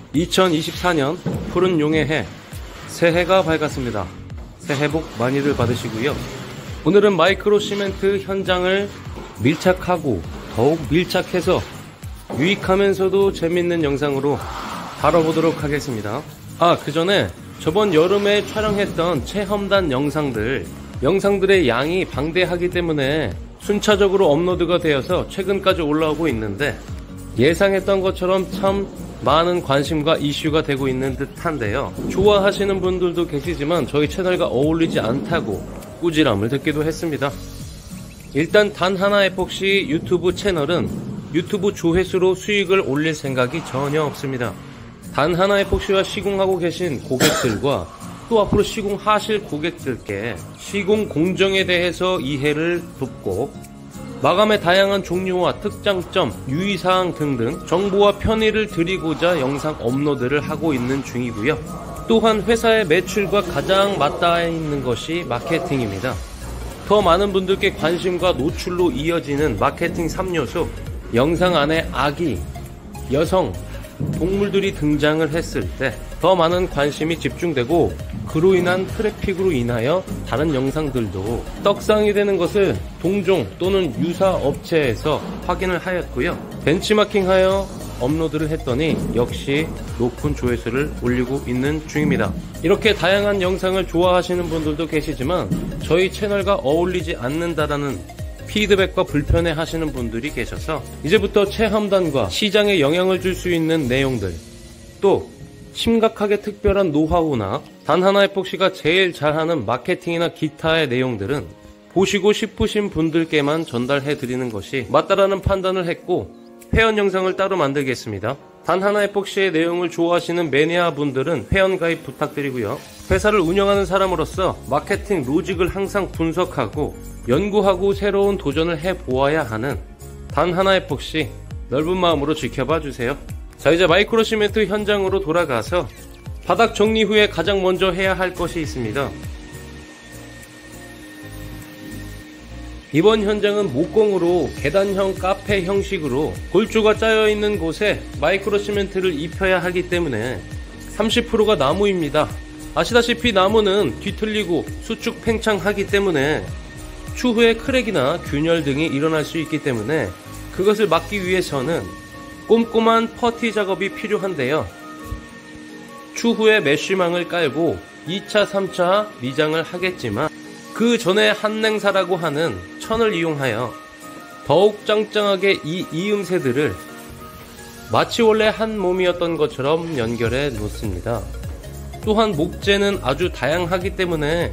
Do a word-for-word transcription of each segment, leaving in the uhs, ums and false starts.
이천이십사 년 푸른 용의 해, 새해가 밝았습니다. 새해 복 많이들 받으시고요. 오늘은 마이크로 시멘트 현장을 밀착하고 더욱 밀착해서 유익하면서도 재밌는 영상으로 다뤄보도록 하겠습니다. 아, 그 전에 저번 여름에 촬영했던 체험단 영상들 영상들의 양이 방대하기 때문에 순차적으로 업로드가 되어서 최근까지 올라오고 있는데, 예상했던 것처럼 참 많은 관심과 이슈가 되고 있는 듯한데요. 좋아하시는 분들도 계시지만 저희 채널과 어울리지 않다고 꾸지람을 듣기도 했습니다. 일단 단 하나 에폭시 유튜브 채널은 유튜브 조회수로 수익을 올릴 생각이 전혀 없습니다. 단 하나 에폭시와 시공하고 계신 고객들과 또 앞으로 시공하실 고객들께 시공 공정에 대해서 이해를 돕고 마감의 다양한 종류와 특장점, 유의사항 등등 정보와 편의를 드리고자 영상 업로드를 하고 있는 중이고요. 또한 회사의 매출과 가장 맞닿아 있는 것이 마케팅입니다. 더 많은 분들께 관심과 노출로 이어지는 마케팅 삼 요소, 영상 안에 아기, 여성, 동물들이 등장을 했을 때 더 많은 관심이 집중되고 그로 인한 트래픽으로 인하여 다른 영상들도 떡상이 되는 것을 동종 또는 유사 업체에서 확인을 하였고요. 벤치마킹하여 업로드를 했더니 역시 높은 조회수를 올리고 있는 중입니다. 이렇게 다양한 영상을 좋아하시는 분들도 계시지만 저희 채널과 어울리지 않는다라는 피드백과 불편해 하시는 분들이 계셔서 이제부터 체험단과 시장에 영향을 줄 수 있는 내용들, 또 심각하게 특별한 노하우나 단 하나 에폭시가 제일 잘하는 마케팅이나 기타의 내용들은 보시고 싶으신 분들께만 전달해 드리는 것이 맞다라는 판단을 했고, 회원 영상을 따로 만들겠습니다. 단 하나 에폭시의 내용을 좋아하시는 매니아 분들은 회원 가입 부탁드리고요. 회사를 운영하는 사람으로서 마케팅 로직을 항상 분석하고 연구하고 새로운 도전을 해보아야 하는 단 하나 에폭시 넓은 마음으로 지켜봐 주세요. 자, 이제 마이크로 시멘트 현장으로 돌아가서 바닥 정리 후에 가장 먼저 해야 할 것이 있습니다. 이번 현장은 목공으로 계단형 카페 형식으로 골조가 짜여있는 곳에 마이크로 시멘트를 입혀야 하기 때문에 삼십 퍼센트가 나무입니다. 아시다시피 나무는 뒤틀리고 수축 팽창하기 때문에 추후에 크랙이나 균열 등이 일어날 수 있기 때문에 그것을 막기 위해서는 꼼꼼한 퍼티 작업이 필요한데요. 추후에 메쉬망을 깔고 이 차, 삼 차 미장을 하겠지만 그 전에 한냉사라고 하는 천을 이용하여 더욱 짱짱하게 이 이음새들을 마치 원래 한 몸이었던 것처럼 연결해 놓습니다. 또한 목재는 아주 다양하기 때문에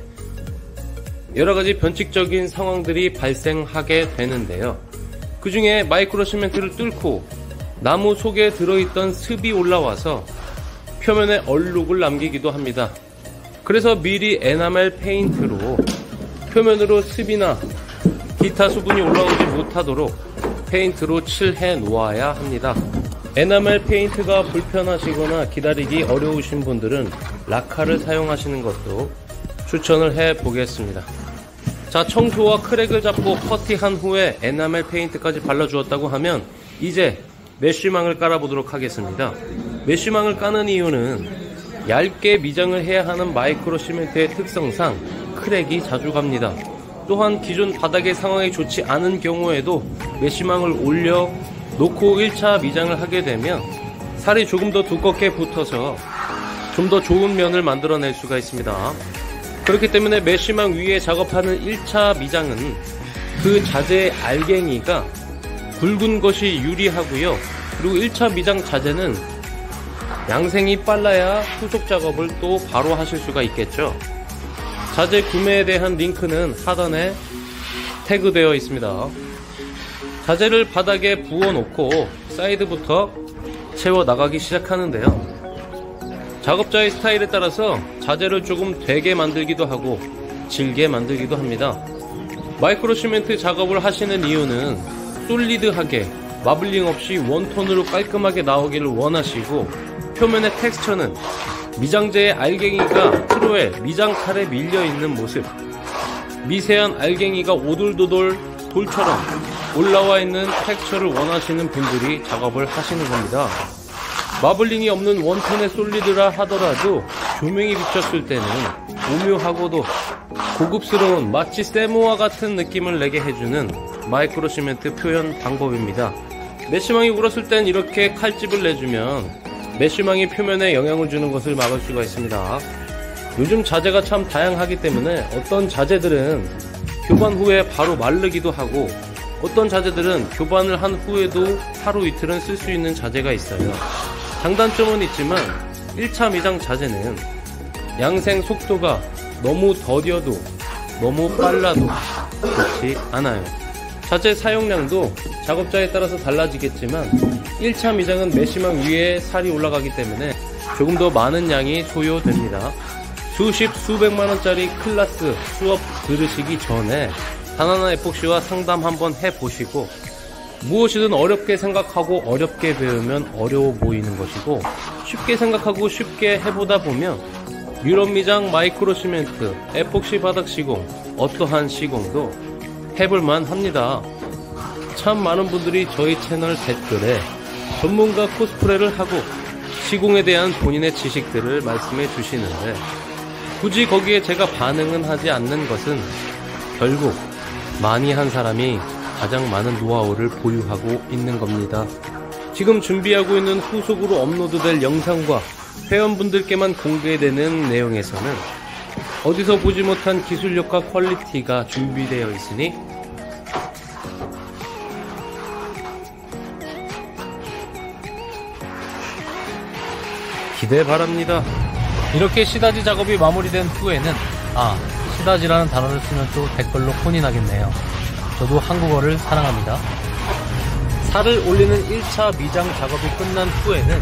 여러가지 변칙적인 상황들이 발생하게 되는데요. 그 중에 마이크로 시멘트를 뚫고 나무 속에 들어있던 습이 올라와서 표면에 얼룩을 남기기도 합니다. 그래서 미리 에나멜 페인트로 표면으로 습이나 기타 수분이 올라오지 못하도록 페인트로 칠해 놓아야 합니다. 에나멜 페인트가 불편하시거나 기다리기 어려우신 분들은 라카를 사용하시는 것도 추천을 해 보겠습니다. 자, 청소와 크랙을 잡고 퍼티한 후에 에나멜 페인트까지 발라주었다고 하면 이제 메쉬망을 깔아보도록 하겠습니다. 메쉬망을 까는 이유는 얇게 미장을 해야 하는 마이크로 시멘트의 특성상 크랙이 자주 갑니다. 또한 기존 바닥의 상황이 좋지 않은 경우에도 메쉬망을 올려 놓고 일 차 미장을 하게 되면 살이 조금 더 두껍게 붙어서 좀 더 좋은 면을 만들어낼 수가 있습니다. 그렇기 때문에 메쉬망 위에 작업하는 일 차 미장은 그 자재의 알갱이가 굵은 것이 유리하고요. 그리고 일 차 미장 자재는 양생이 빨라야 후속 작업을 또 바로 하실 수가 있겠죠. 자재 구매에 대한 링크는 하단에 태그되어 있습니다. 자재를 바닥에 부어 놓고 사이드부터 채워 나가기 시작하는데요. 작업자의 스타일에 따라서 자재를 조금 되게 만들기도 하고 질게 만들기도 합니다. 마이크로 시멘트 작업을 하시는 이유는 솔리드하게 마블링 없이 원톤으로 깔끔하게 나오기를 원하시고, 표면의 텍스처는 미장재의 알갱이가 트로에 미장칼에 밀려있는 모습, 미세한 알갱이가 오돌도돌 돌처럼 올라와 있는 텍스처를 원하시는 분들이 작업을 하시는 겁니다. 마블링이 없는 원톤의 솔리드라 하더라도 조명이 비쳤을 때는 오묘하고도 고급스러운 마치 세모와 같은 느낌을 내게 해주는 마이크로 시멘트 표현 방법입니다. 메쉬망이 울었을 땐 이렇게 칼집을 내주면 메쉬망이 표면에 영향을 주는 것을 막을 수가 있습니다. 요즘 자재가 참 다양하기 때문에 어떤 자재들은 교반 후에 바로 마르기도 하고 어떤 자재들은 교반을 한 후에도 하루 이틀은 쓸 수 있는 자재가 있어요. 장단점은 있지만 일 차 미장 자재는 양생 속도가 너무 더뎌도 너무 빨라도 좋지 않아요. 자재 사용량도 작업자에 따라서 달라지겠지만 일 차 미장은 메쉬망 위에 살이 올라가기 때문에 조금 더 많은 양이 소요됩니다. 수십 수백만원짜리 클래스 수업 들으시기 전에 다나나 에폭시와 상담 한번 해보시고 무엇이든 어렵게 생각하고 어렵게 배우면 어려워 보이는 것이고 쉽게 생각하고 쉽게 해보다 보면 유럽 미장 마이크로 시멘트, 에폭시 바닥 시공, 어떠한 시공도 해볼만 합니다. 참 많은 분들이 저희 채널 댓글에 전문가 코스프레를 하고 시공에 대한 본인의 지식들을 말씀해 주시는데 굳이 거기에 제가 반응은 하지 않는 것은 결국 많이 한 사람이 가장 많은 노하우를 보유하고 있는 겁니다. 지금 준비하고 있는 후속으로 업로드될 영상과 회원분들께만 공개되는 내용에서는 어디서 보지 못한 기술력과 퀄리티가 준비되어 있으니 기대 바랍니다. 이렇게 시다지 작업이 마무리된 후에는 아, 시다지라는 단어를 쓰면 또 댓글로 혼이 나겠네요. 저도 한국어를 사랑합니다. 살을 올리는 일 차 미장 작업이 끝난 후에는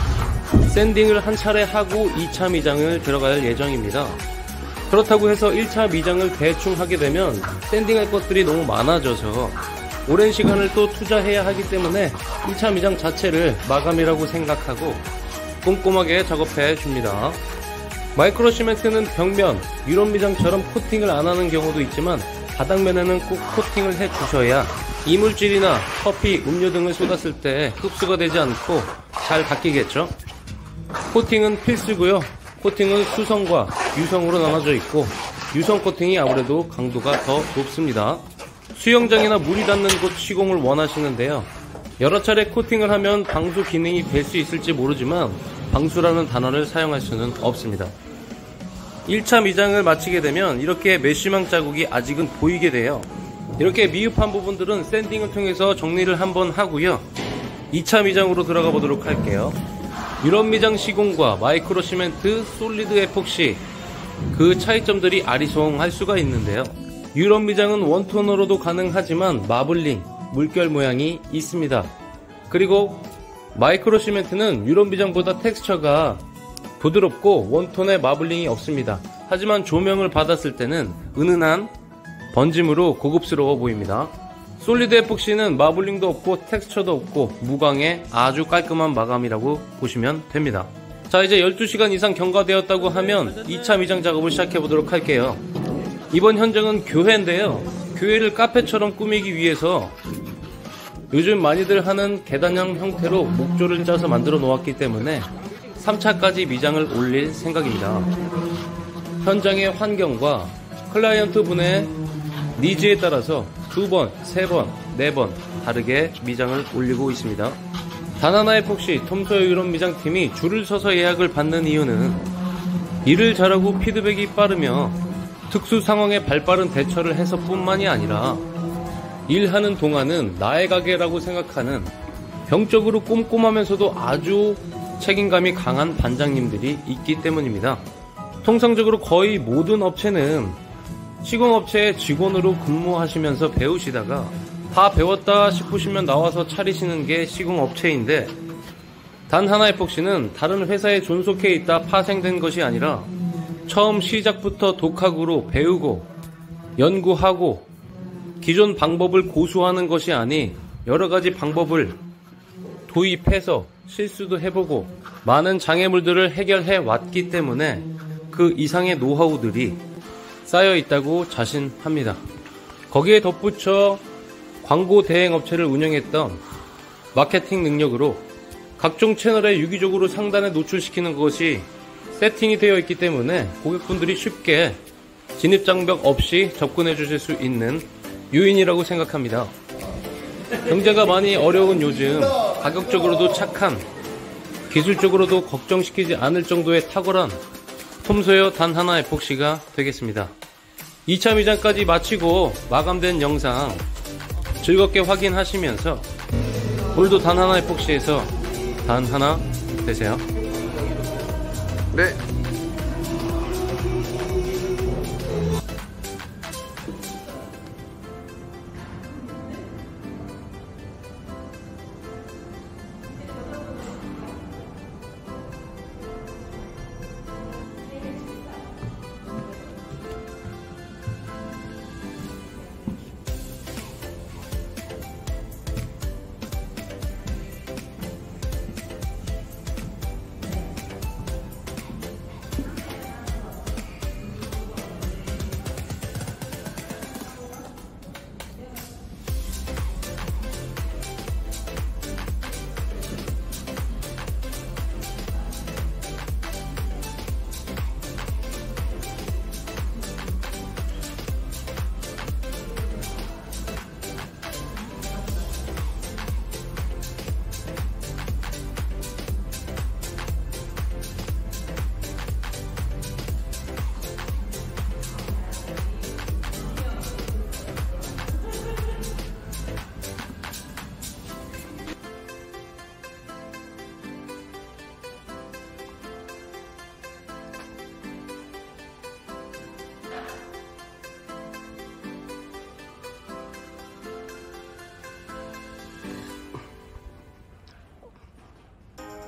샌딩을 한 차례 하고 이 차 미장을 들어갈 예정입니다. 그렇다고 해서 일 차 미장을 대충 하게 되면 샌딩할 것들이 너무 많아져서 오랜 시간을 또 투자해야 하기 때문에 일 차 미장 자체를 마감이라고 생각하고 꼼꼼하게 작업해 줍니다. 마이크로 시멘트는 벽면, 유럽 미장처럼 코팅을 안 하는 경우도 있지만 바닥면에는 꼭 코팅을 해 주셔야 이물질이나 커피, 음료 등을 쏟았을 때 흡수가 되지 않고 잘 닦이겠죠. 코팅은 필수고요. 코팅은 수성과 유성으로 나눠져 있고 유성 코팅이 아무래도 강도가 더 높습니다. 수영장이나 물이 닿는 곳 시공을 원하시는데요. 여러 차례 코팅을 하면 방수 기능이 될 수 있을지 모르지만 방수라는 단어를 사용할 수는 없습니다. 일 차 미장을 마치게 되면 이렇게 메쉬망 자국이 아직은 보이게 돼요. 이렇게 미흡한 부분들은 샌딩을 통해서 정리를 한번 하고요. 이 차 미장으로 들어가 보도록 할게요. 유럽 미장 시공과 마이크로 시멘트, 솔리드 에폭시 그 차이점들이 아리송할 수가 있는데요. 유럽 미장은 원톤으로도 가능하지만 마블링, 물결 모양이 있습니다. 그리고 마이크로 시멘트는 유럽 미장보다 텍스처가 부드럽고 원톤의 마블링이 없습니다. 하지만 조명을 받았을 때는 은은한 번짐으로 고급스러워 보입니다. 솔리드 에폭시는 마블링도 없고 텍스처도 없고 무광의 아주 깔끔한 마감이라고 보시면 됩니다. 자, 이제 열두 시간 이상 경과되었다고 하면 이 차 미장 작업을 시작해 보도록 할게요. 이번 현장은 교회인데요. 교회를 카페처럼 꾸미기 위해서 요즘 많이들 하는 계단형 형태로 목조를 짜서 만들어 놓았기 때문에 삼 차까지 미장을 올릴 생각입니다. 현장의 환경과 클라이언트 분의 니즈에 따라서 두 번, 세 번, 네 번 다르게 미장을 올리고 있습니다. 다나나 에폭시 톰소여 유럽 미장팀이 줄을 서서 예약을 받는 이유는 일을 잘하고 피드백이 빠르며 특수 상황에 발빠른 대처를 해서 뿐만이 아니라 일하는 동안은 나의 가게라고 생각하는 병적으로 꼼꼼하면서도 아주 책임감이 강한 반장님들이 있기 때문입니다. 통상적으로 거의 모든 업체는 시공업체의 직원으로 근무하시면서 배우시다가 다 배웠다 싶으시면 나와서 차리시는 게 시공업체인데 단 하나 에폭시는 다른 회사에 존속해 있다 파생된 것이 아니라 처음 시작부터 독학으로 배우고 연구하고 기존 방법을 고수하는 것이 아닌 여러가지 방법을 도입해서 실수도 해보고 많은 장애물들을 해결해 왔기 때문에 그 이상의 노하우들이 쌓여 있다고 자신합니다. 거기에 덧붙여 광고 대행 업체를 운영했던 마케팅 능력으로 각종 채널에 유기적으로 상단에 노출시키는 것이 세팅이 되어 있기 때문에 고객분들이 쉽게 진입장벽 없이 접근해 주실 수 있는 요인이라고 생각합니다. 경제가 많이 어려운 요즘 가격적으로도 착한, 기술적으로도 걱정시키지 않을 정도의 탁월한 톰소어 단 하나 에폭시가 되겠습니다. 이 차 미장까지 마치고 마감된 영상 즐겁게 확인하시면서 오늘도 단 하나 에폭시에서 단 하나 되세요. 네.